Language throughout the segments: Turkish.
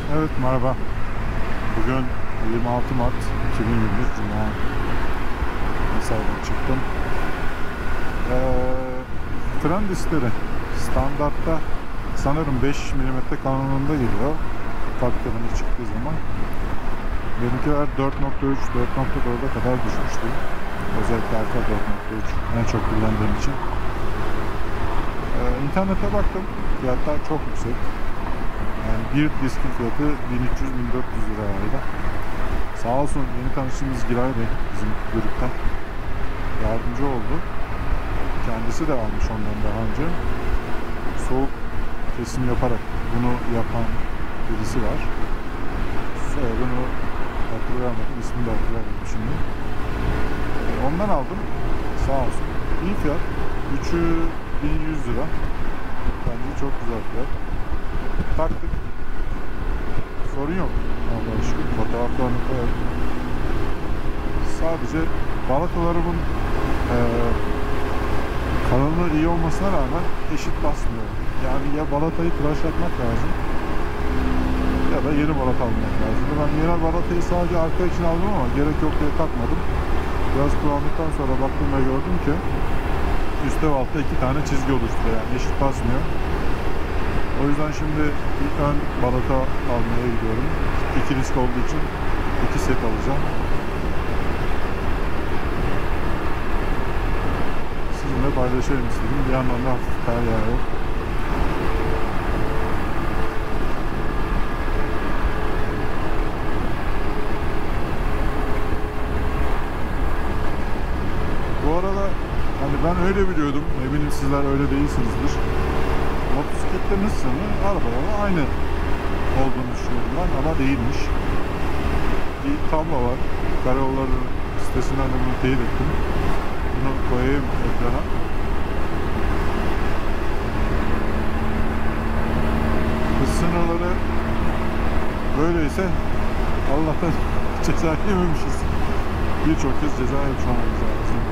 Evet, merhaba. Bugün 26 Mart 2021 Cuma. Mesaiden çıktım. Fren diskleri standartta sanırım 5 milimetre kanalında geliyor. Ufak freni çıktığı zaman. Benimkiler 4.3, 4.4'e kadar düşmüştü. Özellikle arka 4.3 en çok kullandığım için. İnternete baktım. Fiyatlar çok yüksek. Yani bir diskin fiyatı 1300-1400 liraydı. Sağ olsun yeni tanıştığımız Giray Bey bizim gruptan yardımcı oldu. Kendisi de almış ondan daha önce. Soğuk kesim yaparak bunu yapan birisi var. Soyadını hatırlayamadım, ismini de hatırlayamadım şimdi. Ondan aldım. Sağ olsun. İyi fiyat. 3'ü 1100 lira. Bence çok güzel fiyat. Taktık. Sorun yok. Allah'a şükür. Fotoğraflarını koyalım. Sadece balatalarımın kalınlığı iyi olmasına rağmen eşit basmıyor. Yani ya balatayı tıraşlatmak lazım ya da yeni balata almak lazım. Ben yeni balatayı sadece arka için aldım ama gerek yok diye takmadım. Biraz kullandıktan sonra baktım ve gördüm ki üstte ve altta 2 tane çizgi oluşturuyor. Yani eşit basmıyor. O yüzden şimdi ilk ön balata almaya gidiyorum. 2 disk olduğu için 2 set alacağım. Sizinle paylaşayım istedim. Bir yandan da hafif kar yağıyor. Bu arada hani ben öyle biliyordum. Eminim sizler öyle değilsinizdir. Motosikletlerin hızını arabalarla aynı olduğunu düşünüyorum ben ama değilmiş. Bir tablo var. Karayolları sitesinden de bunu teyit ettim. Bunu koyayım ekrana. Hız sınırları böyleyse Allah'tan ceza yememişiz. Birçok kez ceza yemiş olmamız lazım.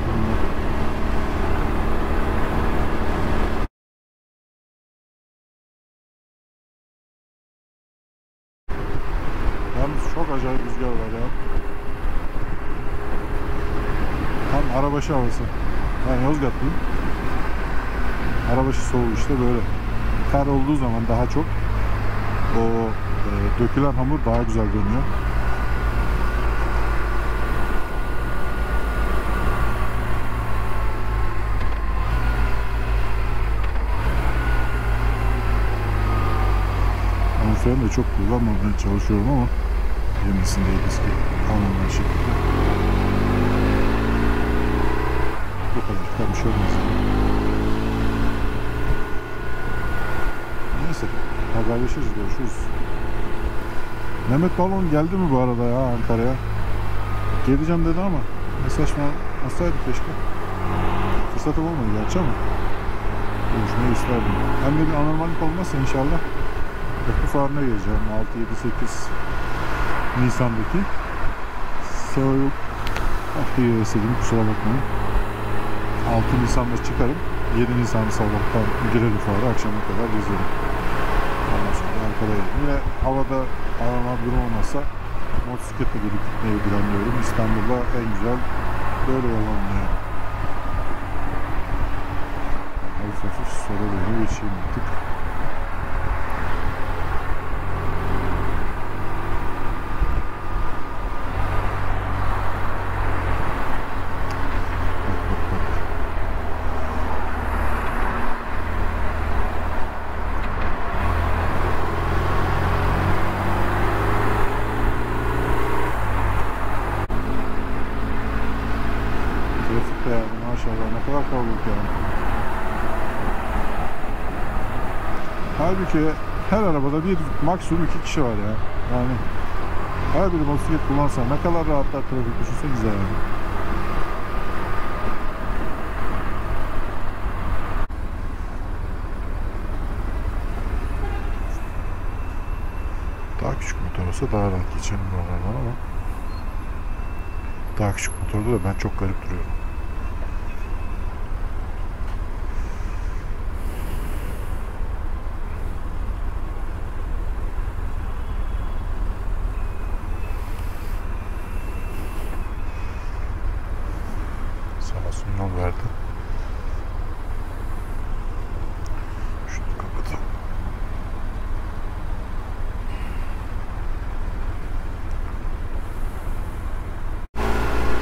Yalnız çok acayip rüzgar var ya. Tam arabaşı havası. Ben Yozgatlıyım. Arabaşı soğuğu işte böyle. Kar olduğu zaman daha çok o dökülen hamur daha güzel görünüyor. Freni de çok kullanmamaya çalışıyorum ama yemesindeyiz ki anlamlı şekilde. Bu kadar. Tabii bir şey olmaz. Neyse. Haberleşiriz. Görüşürüz. Mehmet Balon geldi mi bu arada ya Ankara'ya? Geleceğim dedi ama mesajlaşmasaydı keşke. Fırsatım olmadı gerçi ama görüşmeyi isterdim. Hem de bir anormallik olmazsa inşallah Kapı Fuarı'na geleceğim 6, 7, 8 Nisan'daki. Soğuk haftayı istedim, kusura bakmayın. 6 Nisan'da çıkarım. 7 Nisan sabahtan girelim fuara, akşama kadar gezelim. Ondan sonra Ankara'ya. Yine havada arama durum olmasa motosikletle gelip gitmeyi planlıyorum. İstanbul'da en güzel böyle yollanmıyor. Hafif hafif sola doğru geçeyim artık. Maşallah ne kadar kalabalık yani. Halbuki her arabada bir maksimum 2 kişi var ya. Yani her biri motosiklet kullansa ne kadar rahatlar trafik düşünsenize yani. Daha küçük motor olsa daha rahat geçerim buralardan ama daha küçük motorda da ben çok garip duruyorum.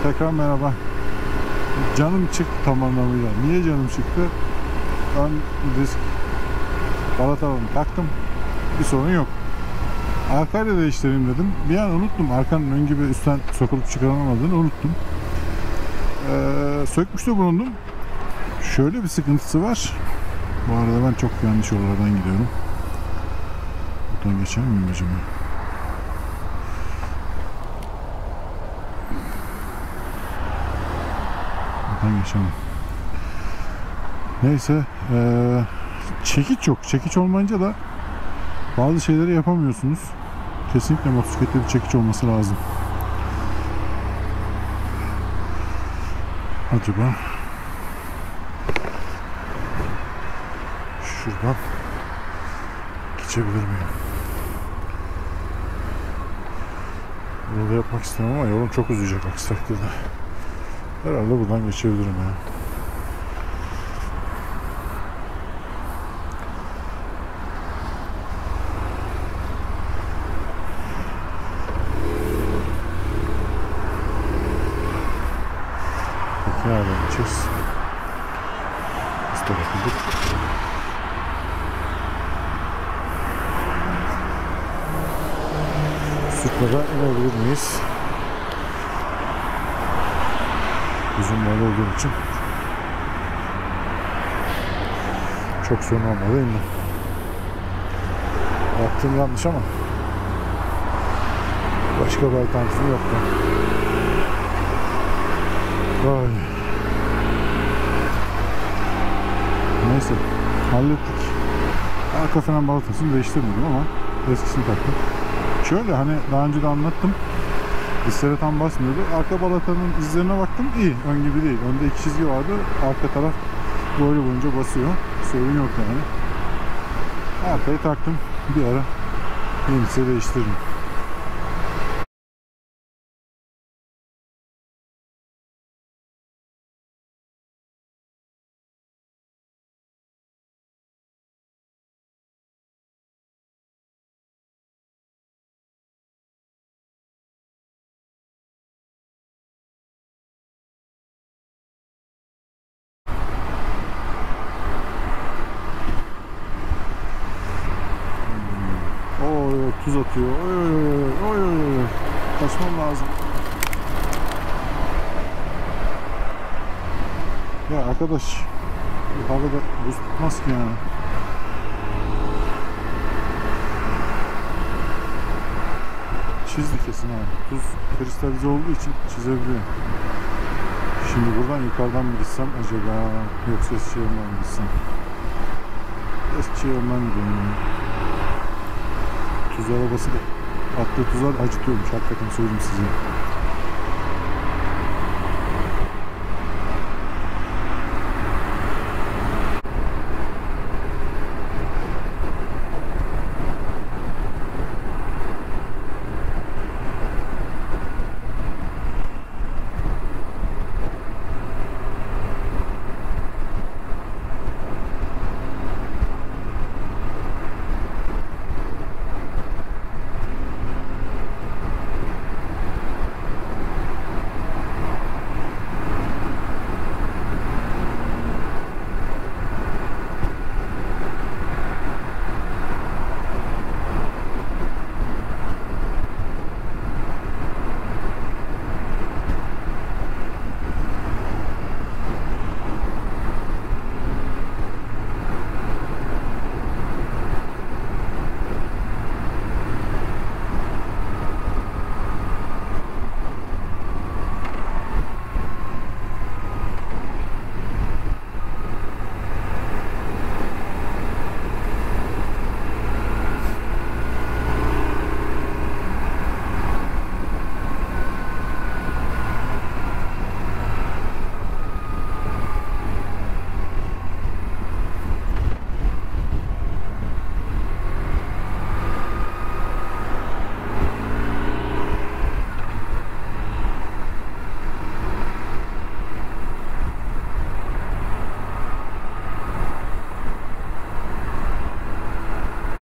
Tekrar merhaba. Canım çıktı tam anlamıyla. Niye canım çıktı? Ön disk balatalarını taktım. Bir sorun yok. Arkayla da değiştireyim dedim. Bir an unuttum. Arkanın ön gibi üstten sokulup çıkarılamadığını unuttum. Sökmüş de bulundum. Şöyle bir sıkıntısı var. Bu arada ben çok yanlış yollardan gidiyorum. Buradan geçer miyim acaba? Buradan geçemem. Neyse. Çekiç yok. Çekiç olmayınca da bazı şeyleri yapamıyorsunuz. Kesinlikle motosiklette bir çekiç olması lazım. Acaba şuradan geçebilir miyim? Burada yapmak istemem ama yolum çok uzayacak aksi takdirde. Herhalde buradan geçebilirim ya. Peki nereden geçeceğiz? Biz de bakıldık. Sütmeden inebilir miyiz? Uzun boylu olduğum için çok sorun olmadı indim. Yaptığım yanlış ama başka bir alternatifim yoktu. Ay. Neyse hallettik. Arka fren balatasını değiştirmedim ama eskisini taktım. Şöyle hani daha önce de anlattım. Dislere tam basmıyordu. Arka balatanın izlerine baktım. İyi. Ön gibi değil. Önde iki çizgi vardı. Arka taraf boylu boyunca basıyor. Sorun yok yani. Arkayı taktım. Bir ara yenisi değiştiririm. Tuz atıyor. Oy oy oy oy oy oy. Kaçmam lazım. Ya arkadaş, bu havada buz tutmaz ki yani. Çizdi kesin abi. Tuz kristalize olduğu için çizebiliyor. Şimdi buradan yukarıdan mı gitsem acaba, yoksa Eskişehir'den mi gitsem? Eskişehir'den gidiyorum. Tuz arabası da attığı tuzlar acıtıyormuş, hakikaten söyleyeyim size.